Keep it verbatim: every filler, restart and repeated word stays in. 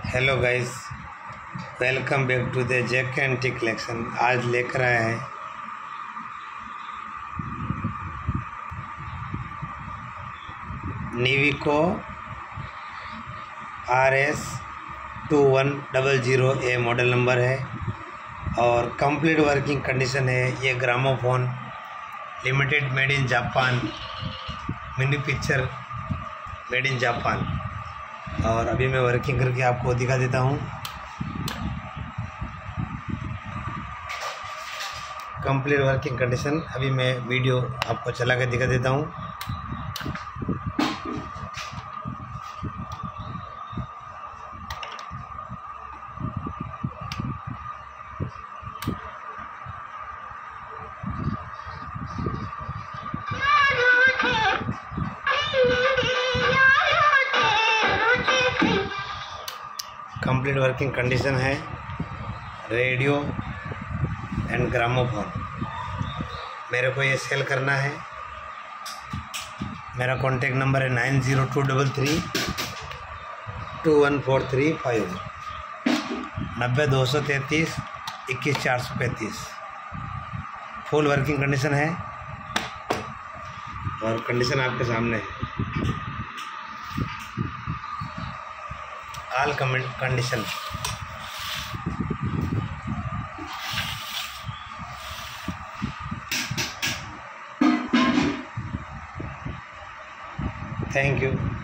Hello guys, welcome back to the Jack and T collection. आज लेकर आए हैं Nivico R S two one double zero A model number है और complete working condition है। ये gramophone limited made in Japan, mini picture made in Japan. और अभी मैं वर्किंग करके आपको दिखा देता हूँ। कंप्लीट वर्किंग कंडीशन अभी मैं वीडियो आपको चला के दिखा देता हूँ। कंप्लीट वर्किंग कंडीशन है। रेडियो एंड ग्रामोफोन मेरे को ये सेल करना है। मेरा कॉन्टेक्ट नंबर है nine zero two double three two one four three five, नब्बे दो सौ तैंतीस इक्कीस चार सौ पैंतीस। फुल वर्किंग कंडीशन है और कंडीशन आपके सामने है। All condition. Thank you.